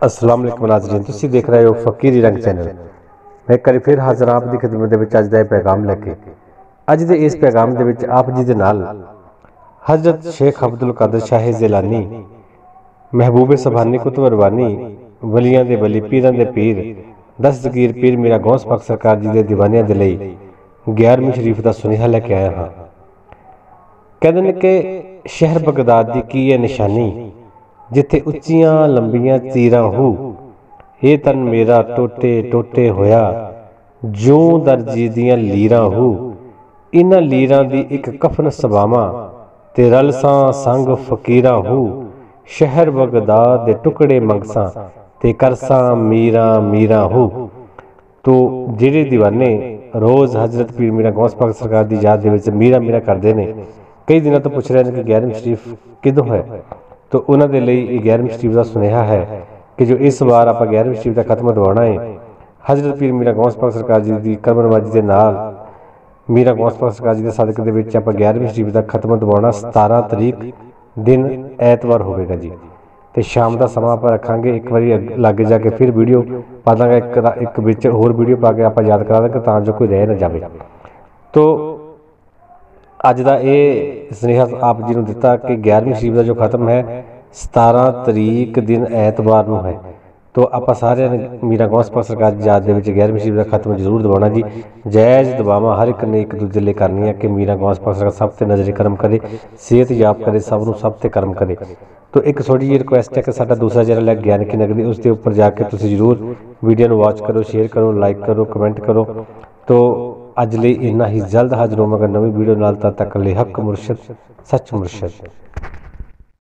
अस्सलाम वालेकुम नाज़रीन, तुसी देख रहे हो फकीरी रंग चैनल। मैं करी फिर हाज़र आप दी खिदमत दे विच अज दा पैगाम लैके। अज दे इस पैगाम दे विच आप जी दे नाल हज़रत शेख अब्दुल कादिर शाह जिलानी, महबूबे सुभानी कुतुब रबानी, वलियां दे वली, पीरां दे पीर, दस्तगीर पीर मीरा गौस पाक सरकार जी दे दीवानियां दे लई 11वीं शरीफ दा सुनेहा लैके आया हाँ। कहते ने कि शहर बगदाद दी की है निशानी, जिथे उच्चियां लंबियां तीरां हो, ये तन मेरा टोटे टोटे होया, जूं दर्जी दियां लीरां हो, इन्हां लीरां दी एक कफन सबामा, ते रलसां संग फकीरां हो, शहर बगदाद दे टुकड़े मंगसां, ते करसां मीरां मीरां हो। तो जेड़े दीवाने रोज़ हजरत पीर मीरा गौस पाक सरकार की याद दे मीरा मीरा करते हैं, कई दिनों तो पुछ रहे हैं कि 11वीं शरीफ किदों है। तो उन्होंने लिए 11वीं शरीफ का सुनेहा है कि जो इस बार आप 11वीं शरीफ का खत्म दवाना है, हजरत पीर मीरा गौस पाक सरकार जी की करमनवाजी के नाल मीरा गौस पाक सरकार जी के सदके दे विच आप 11वीं शरीफ का खत्म दवाना 17 तरीक दिन ऐतवार होगा जी। तो शाम का समा आप रखांगे, एक बार लागे जाके फिर वीडियो पा देंगे, एक बिच होर वीडियो पा के आप याद करा देंगे तां जो कोई रह ना जाए। तो अज का ये सुनेहा आप जी ने दिता कि 11वीं शरीफ का जो खत्म है 17 तरीक दिन ऐतवार को है। तो आप सारे मीरा गौस पाक सरकार की याद 11वीं शरीफ का खत्म जरूर दबाना जी। जायज़ दबावां हर एक ने एक दूजे लिए करनी है कि मीरा गौस पाक सरकार सब ते नजरी करम करे, सेहत याब करे, सब ते करम करे। तो एक थोड़ी जी रिक्वेस्ट है कि साडा दूसरा चैनल है ज्ञान की नगरी, उसके उपर जाके तुसीं जरूर वीडियो को वॉच करो, शेयर करो, लाइक करो, कमेंट करो। तो अज लिए इन्ना ही, जल्द हाजिर होवांगा नवीं वीडियो नाल। तद तक लिए हक मुर्शद सच मुर्शद।